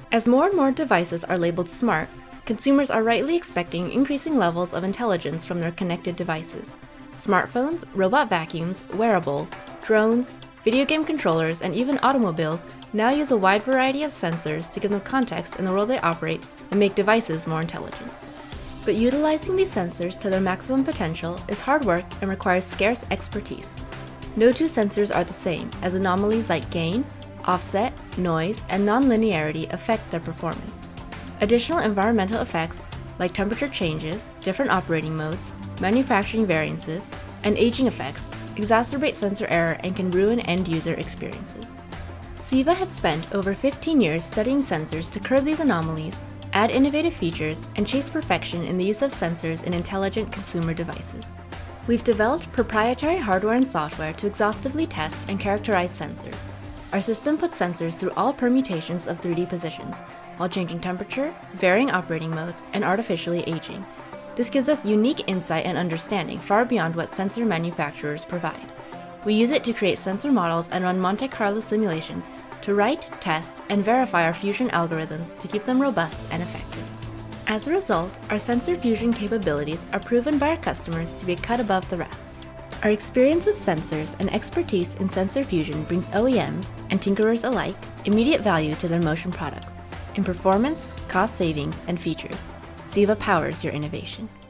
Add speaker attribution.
Speaker 1: As more and more devices are labeled smart, consumers are rightly expecting increasing levels of intelligence from their connected devices. Smartphones, robot vacuums, wearables, drones, video game controllers, and even automobiles now use a wide variety of sensors to give them context in the world they operate and make devices more intelligent. But utilizing these sensors to their maximum potential is hard work and requires scarce expertise. No two sensors are the same, as anomalies like gain, offset, noise, and nonlinearity affect their performance. Additional environmental effects, like temperature changes, different operating modes, manufacturing variances, and aging effects, exacerbate sensor error and can ruin end-user experiences. CEVA has spent over 15 years studying sensors to curb these anomalies, add innovative features, and chase perfection in the use of sensors in intelligent consumer devices. We've developed proprietary hardware and software to exhaustively test and characterize sensors. Our system puts sensors through all permutations of 3D positions, while changing temperature, varying operating modes, and artificially aging. This gives us unique insight and understanding far beyond what sensor manufacturers provide. We use it to create sensor models and run Monte Carlo simulations to write, test, and verify our fusion algorithms to keep them robust and effective. As a result, our sensor fusion capabilities are proven by our customers to be a cut above the rest. Our experience with sensors and expertise in sensor fusion brings OEMs and tinkerers alike immediate value to their motion products in performance, cost savings, and features. CEVA powers your innovation.